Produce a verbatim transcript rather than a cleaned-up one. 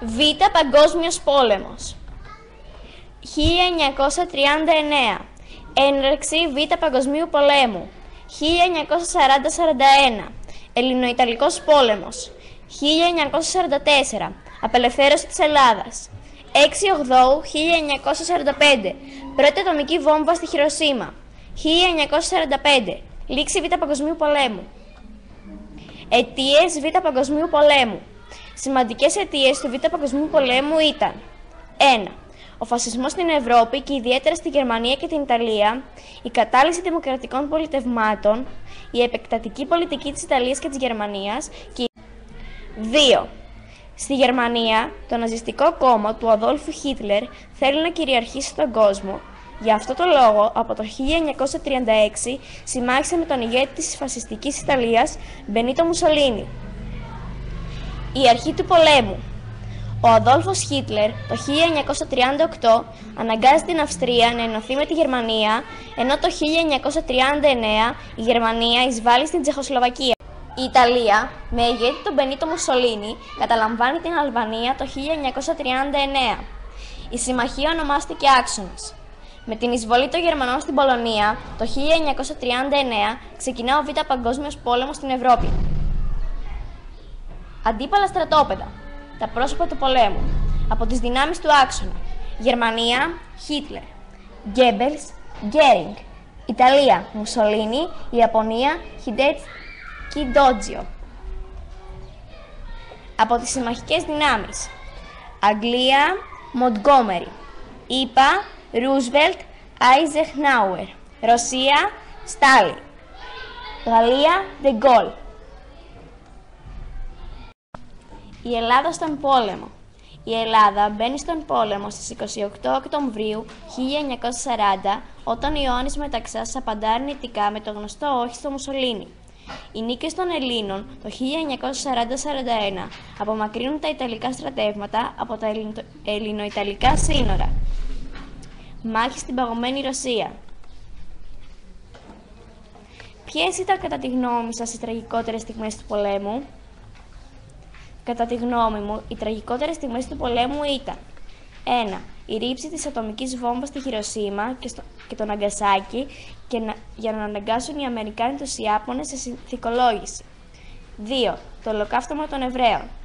Β. Παγκόσμιος πόλεμος. χίλια εννιακόσια τριάντα εννέα. Έναρξη Β. Παγκοσμίου πολέμου. χίλια εννιακόσια σαράντα σαράντα ένα. Ελληνοϊταλικός πόλεμος. χίλια εννιακόσια σαράντα τέσσερα. Απελευθέρωση της Ελλάδας. έξι Οκτωβρίου χίλια εννιακόσια σαράντα πέντε. Πρώτη ατομική βόμβα στη Χειροσίμα. χίλια εννιακόσια σαράντα πέντε. Λήξη Β. Παγκοσμίου πολέμου. Αιτίες Β. Παγκοσμίου πολέμου. Σημαντικές αιτίες του Β. Παγκοσμίου πολέμου ήταν: ένα. Ο φασισμός στην Ευρώπη και ιδιαίτερα στη Γερμανία και την Ιταλία, η κατάλυση δημοκρατικών πολιτευμάτων, η επεκτατική πολιτική της Ιταλίας και της Γερμανίας και... δύο. Στη Γερμανία, το ναζιστικό κόμμα του Αδόλφου Χίτλερ θέλει να κυριαρχήσει στον κόσμο. Γι' αυτό το λόγο, από το χίλια εννιακόσια τριάντα έξι συμμάχισε με τον ηγέτη της φασιστικής Ιταλίας, Μπενίτο Μουσολίνι. Η αρχή του πολέμου. Ο Αδόλφος Χίτλερ το χίλια εννιακόσια τριάντα οκτώ αναγκάζει την Αυστρία να ενωθεί με τη Γερμανία, ενώ το χίλια εννιακόσια τριάντα εννέα η Γερμανία εισβάλλει στην Τσεχοσλοβακία. Η Ιταλία, με ηγέτη τον Μπενίτο Μουσολίνι, καταλαμβάνει την Αλβανία το χίλια εννιακόσια τριάντα εννέα. Η συμμαχία ονομάστηκε Άξονας. Με την εισβολή των Γερμανών στην Πολωνία το χίλια εννιακόσια τριάντα εννέα ξεκινά ο Β' Παγκόσμιος πόλεμος στην Ευρώπη. Αντίπαλα στρατόπεδα. Τα πρόσωπα του πολέμου. Από τις δυνάμεις του άξονα. Γερμανία, Χίτλερ. Γκέμπελς, Γκέρινγκ. Ιταλία, Μουσολίνι. Ιαπωνία, Χιντέτσι Ντότζιο. Από τις συμμαχικές δυνάμεις. Αγγλία, Μοντγκόμερι. ΗΠΑ, Ρούσβελτ, Άιζενχάουερ. Ρωσία, Στάλιν. Γαλλία, Ντε Γκόλ. Η Ελλάδα στον πόλεμο. Η Ελλάδα μπαίνει στον πόλεμο στις είκοσι οκτώ Οκτωβρίου χίλια εννιακόσια σαράντα, όταν ο Ιωάννης Μεταξάς απαντά αρνητικά με το γνωστό όχι στο Μουσολίνι. Οι νίκες των Ελλήνων το χίλια εννιακόσια σαράντα σαράντα ένα απομακρύνουν τα Ιταλικά στρατεύματα από τα Ελληνοϊταλικά σύνορα. Μάχη στην παγωμένη Ρωσία. Ποιες ήταν κατά τη γνώμη σας οι τραγικότερες στιγμές του πολέμου? Κατά τη γνώμη μου, οι τραγικότερες στιγμές του πολέμου ήταν: ένα. Η ρήψη της ατομικής βόμβας στη Χειροσίμα και, στο, και το Ναγκασάκι και να, για να αναγκάσουν οι Αμερικάνοι τους Ιάπωνες σε συνθηκολόγηση. δύο. Το ολοκαύτωμα των Εβραίων.